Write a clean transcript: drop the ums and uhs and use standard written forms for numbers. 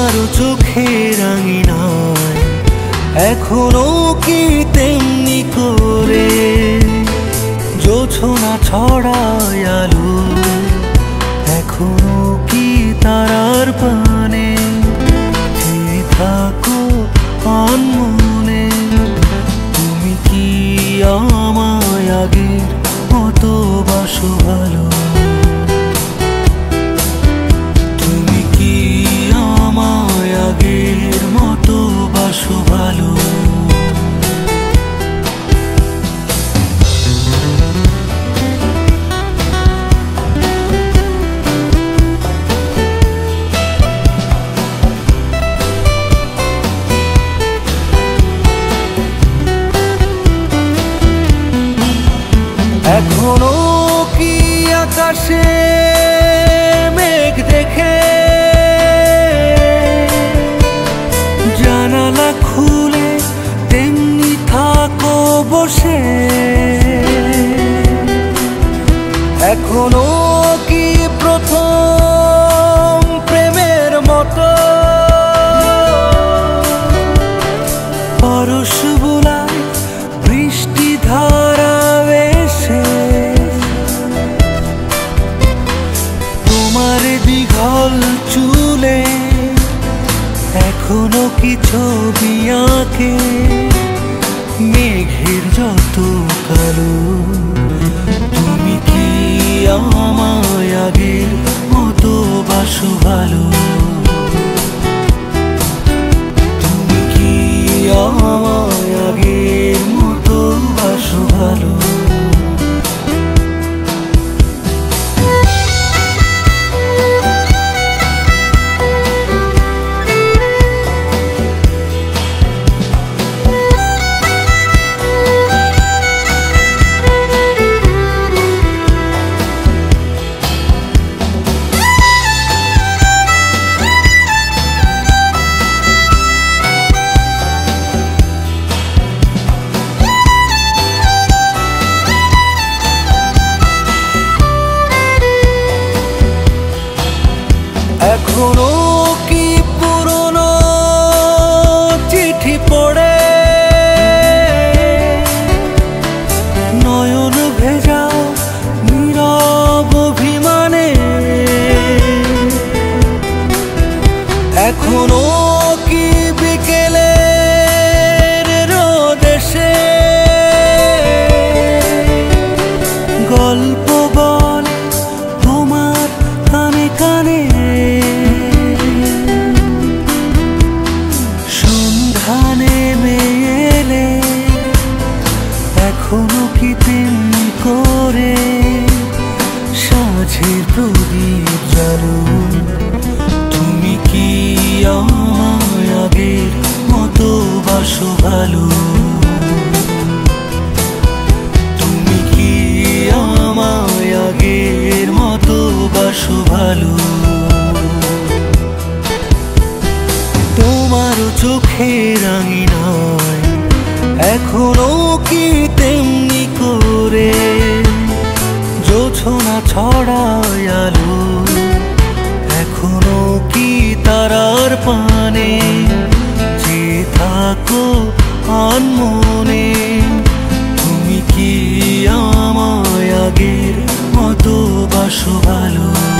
তোমারও চোখের রাঙিনায় এখনো কি তেমনি করে জোছনা ছড়ায় আলো, এখনো কি তারার পানে চেয়ে থাকো আনমনে? তুমি কি আমায় আগের মতো বাসো ভালো? তুমি কি আমায় আগের মতো বাসো ভালো? এখনো কি আকাশে মেঘ দেখে জানালা খুলে তেমনি থাকো বসে? এখনো কি প্রথম প্রেমের মতো পরশ বুলায় বৃষ্টি ধারা এসে? তোমার দীঘল চুলে এখনো কি ছবি আঁকে মেঘের যত কালো? তুমি কি আমায় আগের মতো বাসো ভালো? তুমি কি আমায় আগের মতো বাসো ভালো? এখনো কি পুরনো চিঠি পড়ে নয়ন ভেজা নীরব অভিমানে? এখনো কি বিকেলের রোদ এসে গল্প বল তোমার কানে কানে? এখনো কি তেমনি করে সাঁঝের প্রদীপ জ্বালো? তুমি কি আমায় আগের মতো বাসো ভালো? তুমি কি আমায় আগের মতো বাসো ভালো? তোমারও চোখের রাঙিনায় এখনো কি তেমনি করে জোছনা ছড়ায় আলো, এখনো কি তারার পানে চেয়ে থাকো আনমনে? তুমি কি আমায় আগের মতো বাসো ভালো?